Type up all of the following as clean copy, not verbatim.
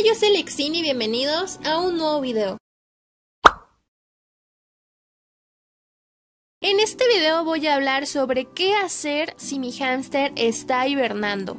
yo soy Lexini y bienvenidos a un nuevo video. En este video voy a hablar sobre qué hacer si mi hámster está hibernando.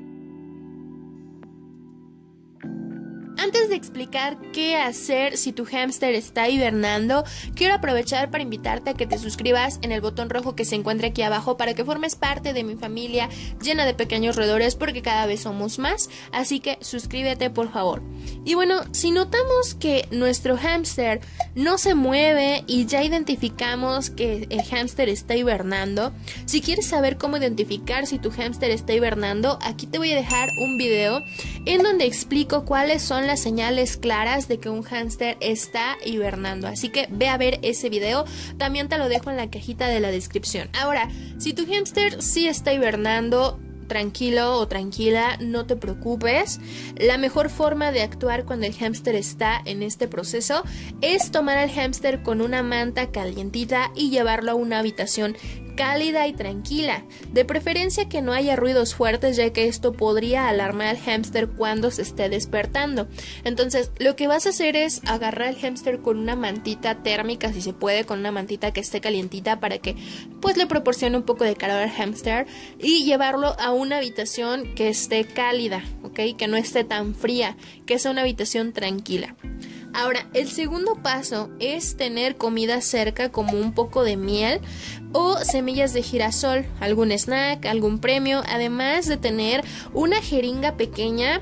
Antes de explicar qué hacer si tu hámster está hibernando, quiero aprovechar para invitarte a que te suscribas en el botón rojo que se encuentra aquí abajo para que formes parte de mi familia llena de pequeños roedores, porque cada vez somos más, así que suscríbete por favor. Y bueno, si notamos que nuestro hámster no se mueve y ya identificamos que el hámster está hibernando, si quieres saber cómo identificar si tu hámster está hibernando, aquí te voy a dejar un video en donde explico cuáles son las señales claras de que un hámster está hibernando, así que ve a ver ese video, también te lo dejo en la cajita de la descripción. Ahora, si tu hámster sí está hibernando, tranquilo o tranquila, no te preocupes. La mejor forma de actuar cuando el hámster está en este proceso es tomar al hámster con una manta calientita y llevarlo a una habitación cálida y tranquila, de preferencia que no haya ruidos fuertes, ya que esto podría alarmar al hámster cuando se esté despertando. Entonces lo que vas a hacer es agarrar al hámster con una mantita térmica, si se puede, con una mantita que esté calientita para que pues le proporcione un poco de calor al hámster, y llevarlo a una habitación que esté cálida, ¿ok? Que no esté tan fría, que sea una habitación tranquila. Ahora, el segundo paso es tener comida cerca, como un poco de miel o semillas de girasol, algún snack, algún premio, además de tener una jeringa pequeña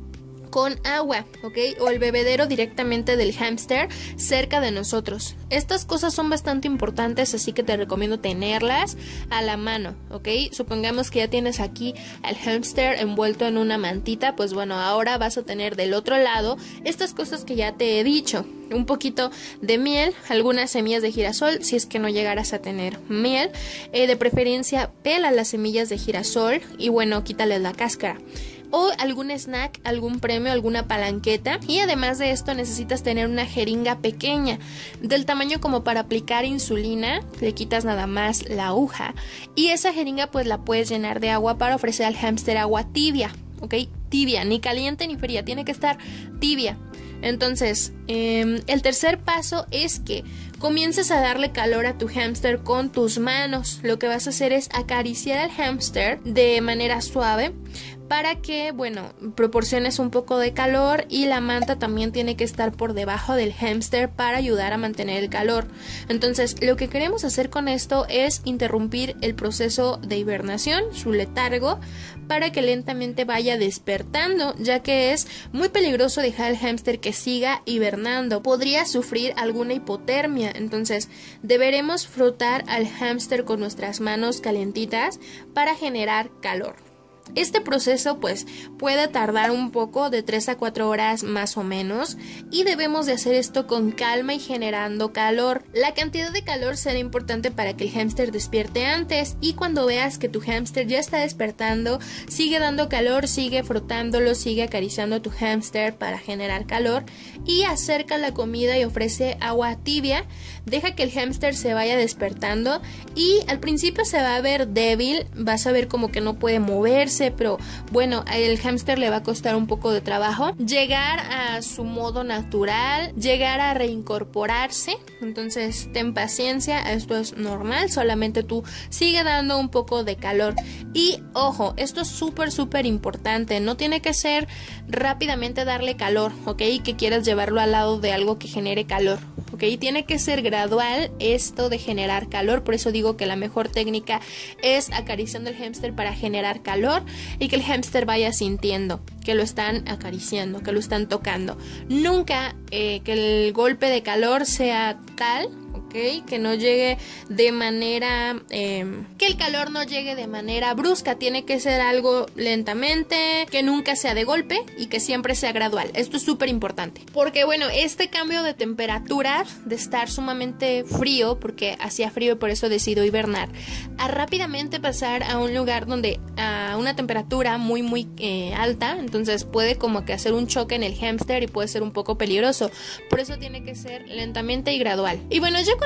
con agua, ¿ok? O el bebedero directamente del hámster cerca de nosotros. Estas cosas son bastante importantes, así que te recomiendo tenerlas a la mano, ¿ok? Supongamos que ya tienes aquí al hámster envuelto en una mantita, pues bueno, ahora vas a tener del otro lado estas cosas que ya te he dicho. Un poquito de miel, algunas semillas de girasol, si es que no llegaras a tener miel. De preferencia, pela las semillas de girasol y bueno, quítales la cáscara. O algún snack, algún premio, alguna palanqueta. Y además de esto necesitas tener una jeringa pequeña, del tamaño como para aplicar insulina. Le quitas nada más la aguja y esa jeringa pues la puedes llenar de agua para ofrecer al hámster agua tibia, ¿ok? Tibia, ni caliente ni fría, tiene que estar tibia. Entonces, el tercer paso es que comiences a darle calor a tu hámster con tus manos. Lo que vas a hacer es acariciar al hámster de manera suave para que, bueno, proporciones un poco de calor, y la manta también tiene que estar por debajo del hámster para ayudar a mantener el calor. Entonces, lo que queremos hacer con esto es interrumpir el proceso de hibernación, su letargo, para que lentamente vaya despertando, ya que es muy peligroso dejar al hámster que siga hibernando. Podría sufrir alguna hipotermia, entonces deberemos frotar al hámster con nuestras manos calientitas para generar calor. Este proceso pues puede tardar un poco, de 3 a 4 horas más o menos, y debemos de hacer esto con calma y generando calor. La cantidad de calor será importante para que el hámster despierte antes, y cuando veas que tu hámster ya está despertando, sigue dando calor, sigue frotándolo, sigue acariciando a tu hámster para generar calor, y acerca la comida y ofrece agua tibia. Deja que el hámster se vaya despertando y al principio se va a ver débil, vas a ver como que no puede moverse, pero bueno, al hámster le va a costar un poco de trabajo llegar a su modo natural, llegar a reincorporarse. Entonces ten paciencia, esto es normal, solamente tú sigue dando un poco de calor. Y ojo, esto es súper importante, no tiene que ser rápidamente darle calor, ¿ok? Que quieras llevarlo al lado de algo que genere calor, ¿ok? Tiene que ser gradual esto de generar calor, por eso digo que la mejor técnica es acariciando el hámster para generar calor y que el hámster vaya sintiendo que lo están acariciando, que lo están tocando. Nunca que el golpe de calor sea tal, ¿ok? Que no llegue de manera, que el calor no llegue de manera brusca, tiene que ser algo lentamente, que nunca sea de golpe y que siempre sea gradual. Esto es súper importante, porque bueno, este cambio de temperatura, de estar sumamente frío, porque hacía frío y por eso decidió hibernar, a rápidamente pasar a un lugar donde a una temperatura muy alta, entonces puede como que hacer un choque en el hámster y puede ser un poco peligroso. Por eso tiene que ser lentamente y gradual. Y bueno, ya cuando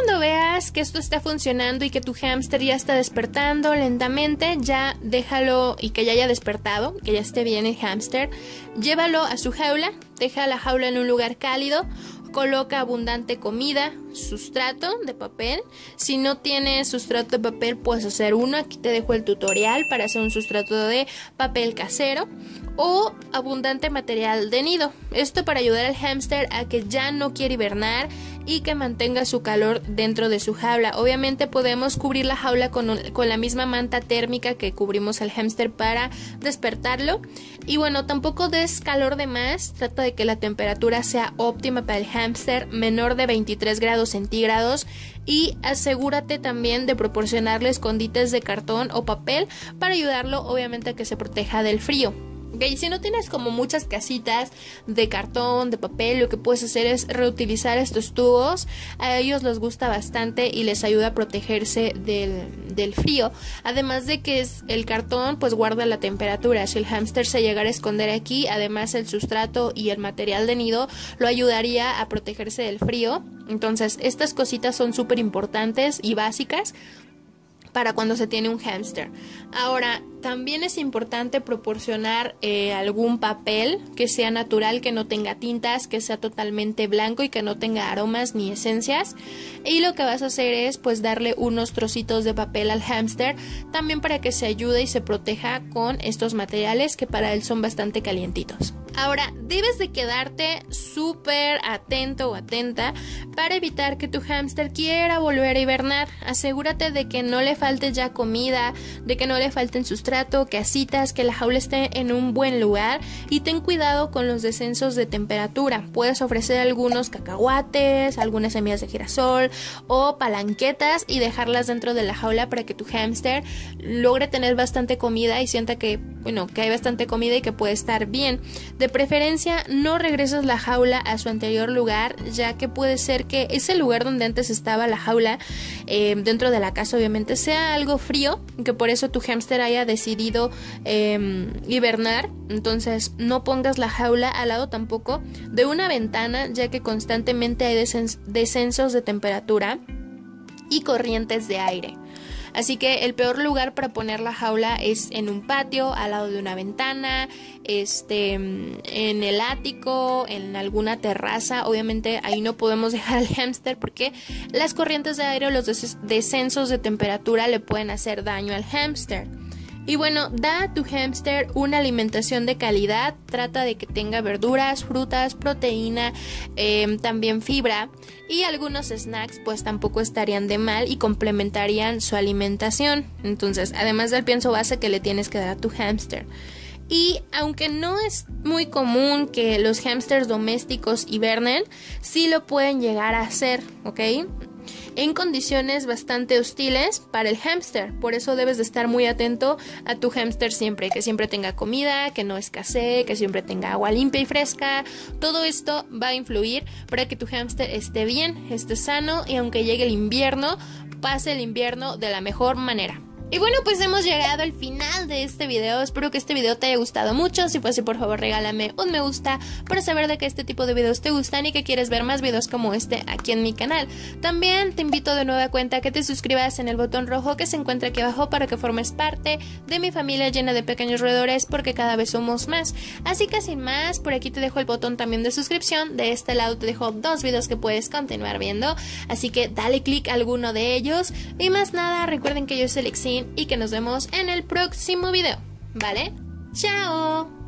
cuando veas que esto está funcionando y que tu hámster ya está despertando lentamente, ya déjalo, y que ya haya despertado, que ya esté bien el hámster, llévalo a su jaula, deja la jaula en un lugar cálido, coloca abundante comida, sustrato de papel. Si no tienes sustrato de papel, puedes hacer uno. Aquí te dejo el tutorial para hacer un sustrato de papel casero, o abundante material de nido. Esto para ayudar al hámster a que ya no quiera hibernar y que mantenga su calor dentro de su jaula. Obviamente podemos cubrir la jaula con la misma manta térmica que cubrimos al hámster para despertarlo. Y bueno, tampoco des calor de más. Trata de que la temperatura sea óptima para el hámster, menor de 23 grados centígrados. Y asegúrate también de proporcionarle escondites de cartón o papel para ayudarlo, obviamente, a que se proteja del frío. Okay, si no tienes como muchas casitas de cartón, de papel, lo que puedes hacer es reutilizar estos tubos. A ellos les gusta bastante y les ayuda a protegerse del frío. Además de que el cartón pues guarda la temperatura. Si el hámster se llegara a esconder aquí, además el sustrato y el material de nido lo ayudaría a protegerse del frío. Entonces estas cositas son súper importantes y básicas para cuando se tiene un hámster. Ahora, también es importante proporcionar algún papel que sea natural, que no tenga tintas, que sea totalmente blanco y que no tenga aromas ni esencias. Y lo que vas a hacer es pues darle unos trocitos de papel al hámster, también para que se ayude y se proteja con estos materiales que para él son bastante calientitos. Ahora, debes de quedarte súper atento o atenta para evitar que tu hámster quiera volver a hibernar. Asegúrate de que no le falte ya comida, de que no le falten sustrato, casitas, que la jaula esté en un buen lugar, y ten cuidado con los descensos de temperatura. Puedes ofrecer algunos cacahuates, algunas semillas de girasol o palanquetas y dejarlas dentro de la jaula para que tu hámster logre tener bastante comida y sienta que hay bastante comida y que puede estar bien. De preferencia, no regreses la jaula a su anterior lugar, ya que puede ser que ese lugar donde antes estaba la jaula, dentro de la casa obviamente, sea algo frío, que por eso tu hámster haya decidido hibernar. Entonces no pongas la jaula al lado tampoco de una ventana, ya que constantemente hay descensos de temperatura y corrientes de aire. Así que el peor lugar para poner la jaula es en un patio, al lado de una ventana, en el ático, en alguna terraza. Obviamente ahí no podemos dejar al hámster porque las corrientes de aire o los descensos de temperatura le pueden hacer daño al hámster. Y bueno, da a tu hámster una alimentación de calidad. Trata de que tenga verduras, frutas, proteína, también fibra, y algunos snacks pues tampoco estarían de mal y complementarían su alimentación. Entonces, además del pienso base que le tienes que dar a tu hámster. Y aunque no es muy común que los hámsters domésticos hibernen, sí lo pueden llegar a hacer, ¿ok? En condiciones bastante hostiles para el hámster. Por eso debes de estar muy atento a tu hámster siempre, que siempre tenga comida, que no escasee, que siempre tenga agua limpia y fresca. Todo esto va a influir para que tu hámster esté bien, esté sano, y aunque llegue el invierno, pase el invierno de la mejor manera. Y bueno, pues hemos llegado al final de este video. Espero que este video te haya gustado mucho. Si fue así, por favor regálame un me gusta para saber de que este tipo de videos te gustan y que quieres ver más videos como este aquí en mi canal. También te invito de nueva cuenta a que te suscribas en el botón rojo que se encuentra aquí abajo para que formes parte de mi familia llena de pequeños roedores, porque cada vez somos más. Así que sin más, por aquí te dejo el botón también de suscripción. De este lado te dejo 2 videos que puedes continuar viendo, así que dale click a alguno de ellos. Y más nada, recuerden que yo soy Lexin y que nos vemos en el próximo video, ¿vale? ¡Chao!